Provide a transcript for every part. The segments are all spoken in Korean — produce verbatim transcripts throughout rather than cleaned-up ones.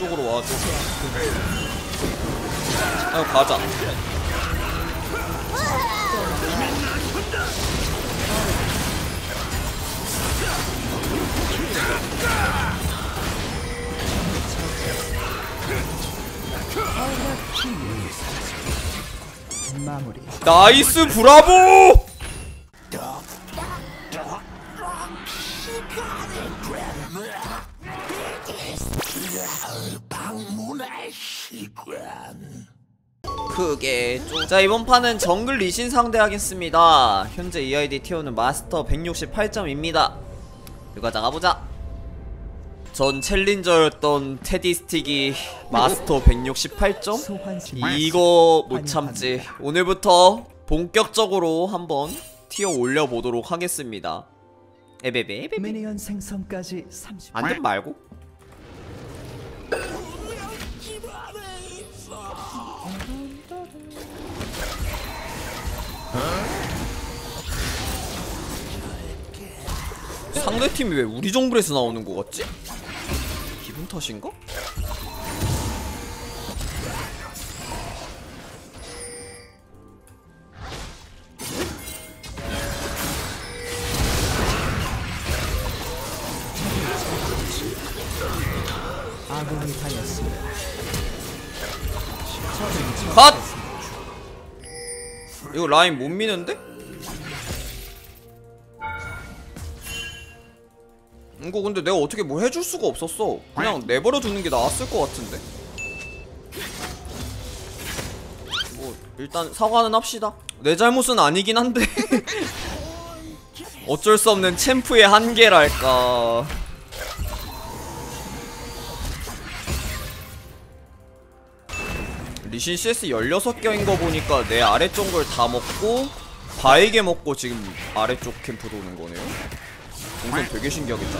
이쪽으로 와줘. 아, 가자. 마무리. 나이스 브라보! 크게 좀. 자, 이번 판은 정글 리신 상대하겠습니다. 현재 이아이디 티어는 마스터 백육십팔 점입니다 이거 가보자. 전 챌린저였던 테디 스틱이 마스터 백육십팔 점? 이거 못 참지. 오늘부터 본격적으로 한번 티어 올려보도록 하겠습니다. 에베베 에베베. 미니언 생성까지 삼십. 안돼 말고. 상대팀이 왜 우리 정글에서 나오는 거 같지? 기분 탓인가? 아군이 당했습니다. 컷! 이거 라인 못 미는데? 이거 근데 내가 어떻게 뭐 해줄 수가 없었어. 그냥 내버려 두는 게 나았을 것 같은데. 뭐 일단 사과는 합시다. 내 잘못은 아니긴 한데 어쩔 수 없는 챔프의 한계랄까. 리신 씨에스 열여섯 개인 거 보니까 내 아래쪽 걸 다 먹고 바에게 먹고 지금 아래쪽 캠프도 오는 거네요. 동선 되게 신기하겠다.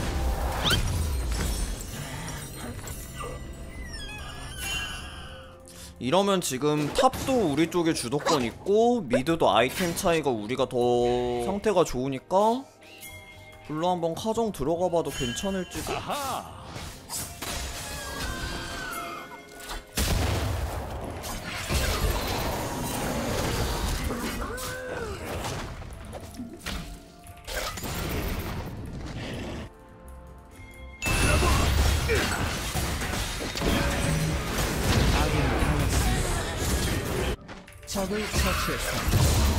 이러면 지금 탑도 우리 쪽에 주도권 있고 미드도 아이템 차이가 우리가 더 상태가 좋으니까 불러 한번 카정 들어가 봐도 괜찮을지도. 적을 처치했습니다.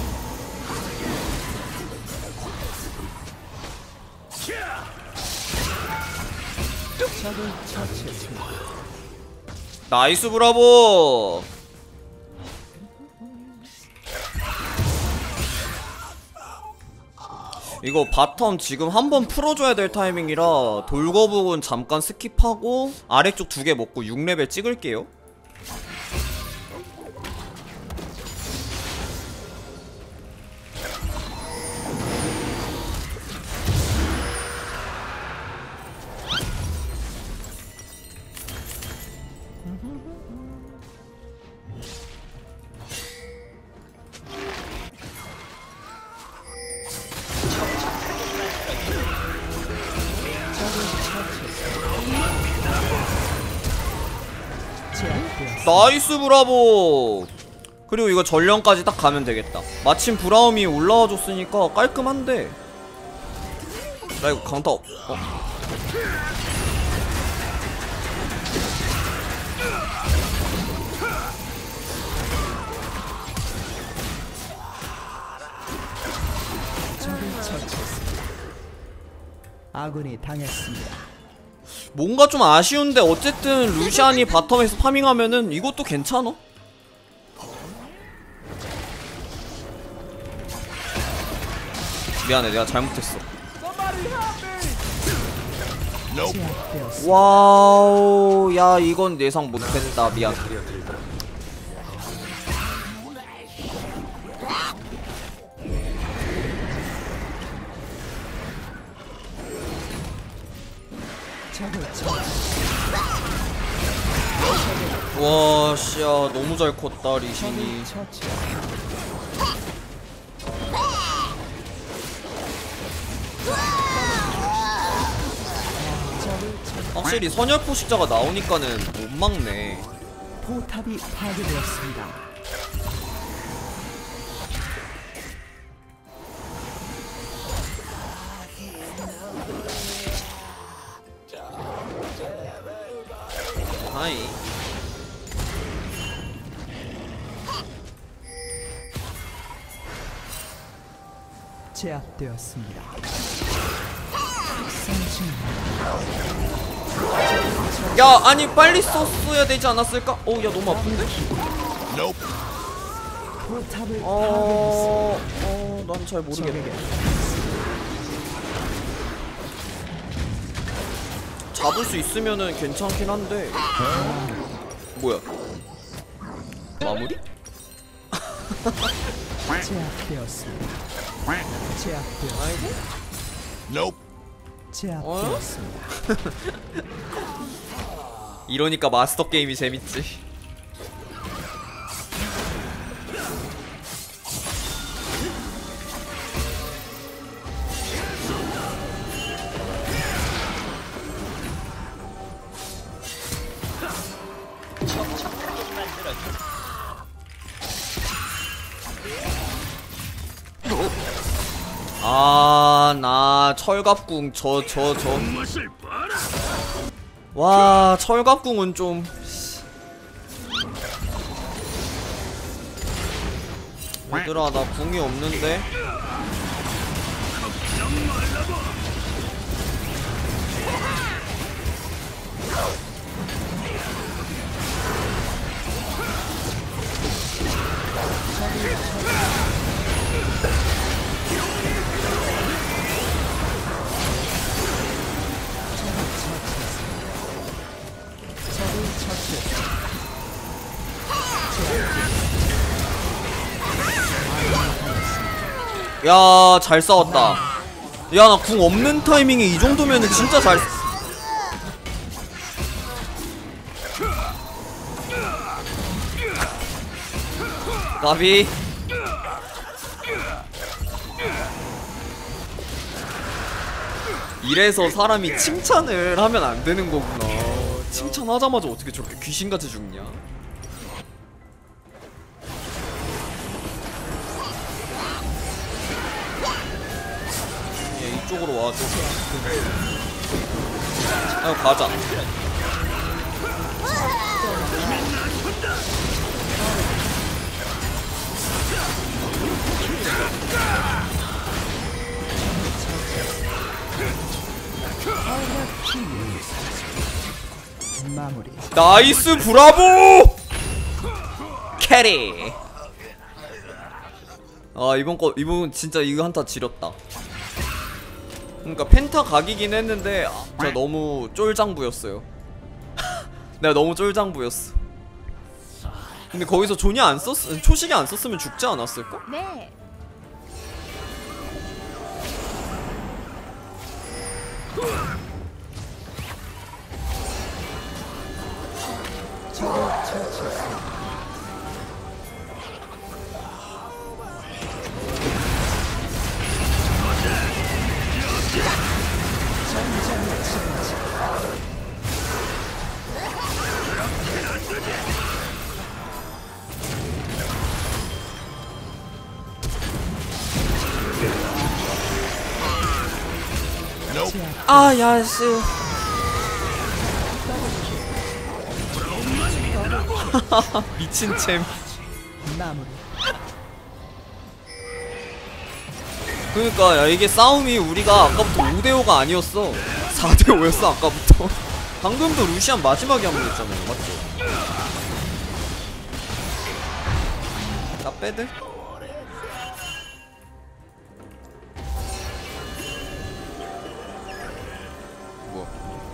적을 처치했습니다. 나이스 브라보. 이거 바텀 지금 한번 풀어줘야 될 타이밍이라 돌거북은 잠깐 스킵하고 아래쪽 두 개 먹고 육 레벨 찍을게요. 나이스 브라보. 그리고 이거 전령까지 딱 가면 되겠다. 마침 브라움이 올라와 줬으니까 깔끔한데. 나 이거 강타 어? 아군이 당했습니다. 뭔가 좀 아쉬운데 어쨌든 루시안이 바텀에서 파밍하면은 이것도 괜찮아. 미안해, 내가 잘못했어. 와우, 야 이건 예상 못했다. 미안. 와, 씨야 너무 잘 컸다 리신이. 아, 확실히 선열 포식자가 나오니까는 못 막네. 포탑이 파괴되었습니다. 하이. 제압되었습니다. 야, 아니 빨리 썼어야 되지 않았을까? 어, 야 너무 아픈데? 포탑을 어... 어... 난 잘 모르겠네. 잡을 수 있으면은 괜찮긴 한데. 뭐야? 마무리? 제압되었습니다. 제압되었습니다. 아이고? 제압되었습니다. 이러니까 마스터 게임이 재밌지. 아, 나 철갑궁 저 저 저. 와, 철갑궁은 좀. 얘들아, 나 궁이 없는데. 야, 잘 싸웠다. 야, 나 궁 없는 타이밍에 이 정도면은 진짜 잘. 까비. 이래서 사람이 칭찬을 하면 안 되는 거구나. 칭찬하자마자 어떻게 저렇게 귀신같이 죽냐? 얘 이쪽으로 와줘. 아유, 가자. 마무리. 나이스 브라보! 캐리. 아, 이번 거 이번 진짜 이거 한타 지렸다. 그러니까 펜타 각이긴 했는데 아, 제가 너무 쫄장부였어요. 내가 너무 쫄장부였어. 근데 거기서 존이 안 썼, 초식이 안 썼으면 죽지 않았을까? 네. 적을 처치했습니다. 아, 야씨. 미친 챔. 마무리. 그러니까 야, 이게 싸움이 우리가 아까부터 오 대 오가 아니었어. 사 대 오였어 아까부터. 방금도 루시안 마지막에 한 번 했잖아요, 맞죠? 나 빼드? 뭐?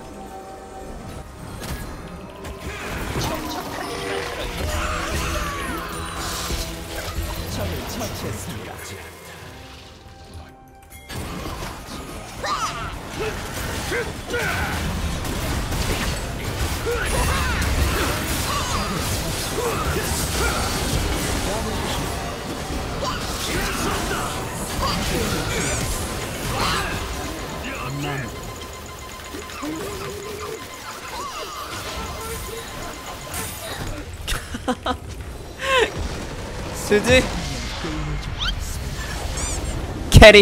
적을 처치했습니다. 지지. 캐리.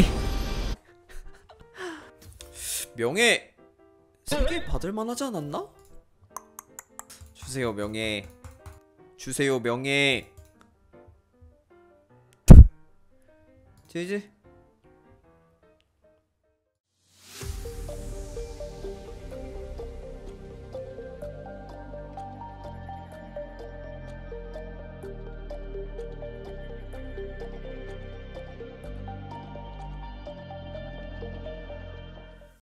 명예 세 개 받을 만하지 않았나? 주세요 명예. 주세요 명예. 지지.